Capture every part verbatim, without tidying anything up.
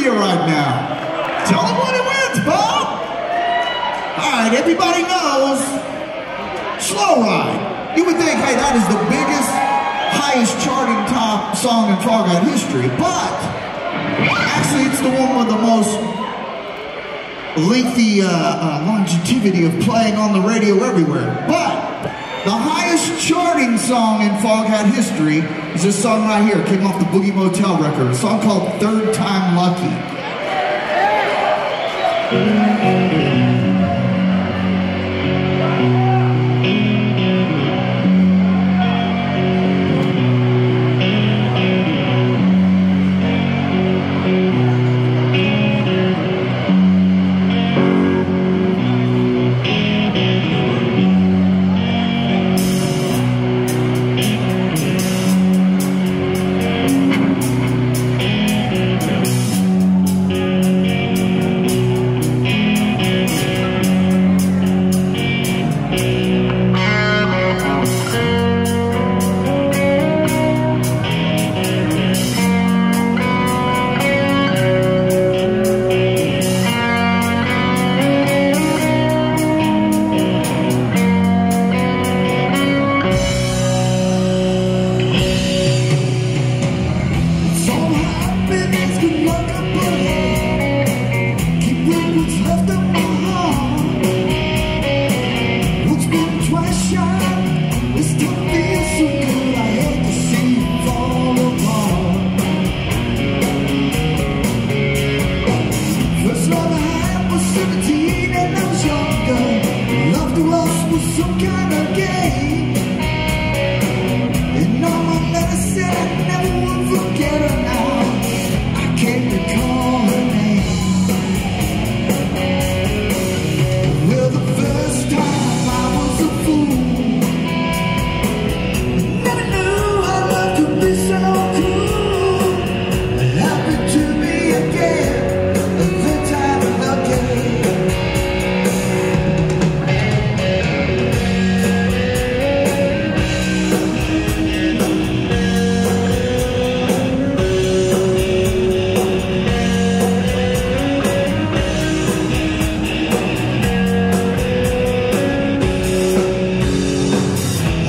trivia right now. Tell them what it wins, Bob. All right, everybody knows Slow Ride. You would think, hey, that is the biggest, highest charting top song in Foghat history, but actually it's the one with the most lengthy uh, uh, longevity of playing on the radio everywhere. But the highest charting song in Foghat history is this song right here. It came off the Boogie Motel record, a song called Third Time Lucky.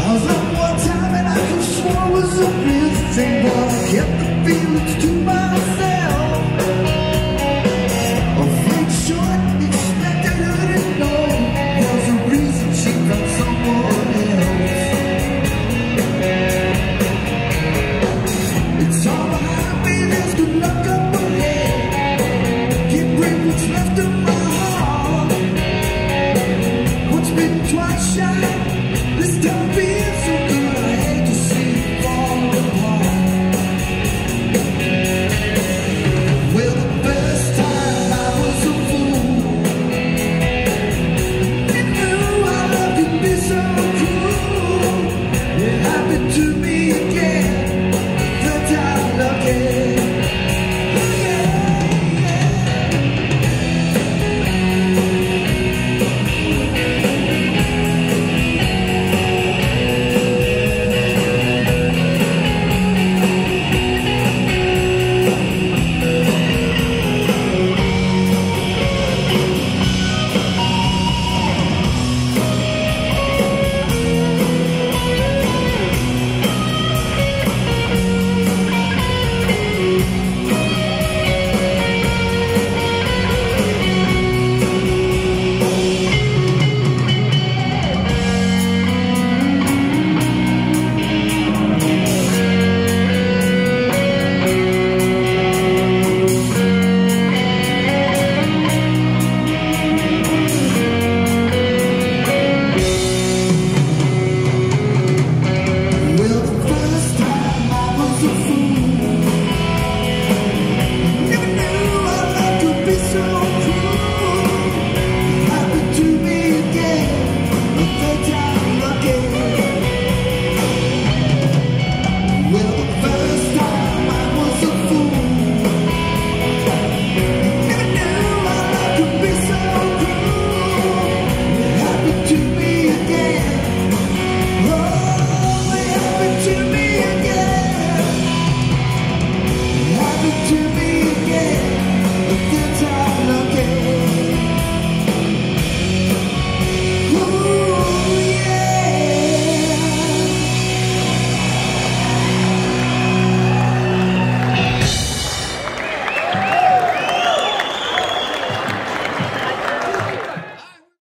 Kept the feelings to myself.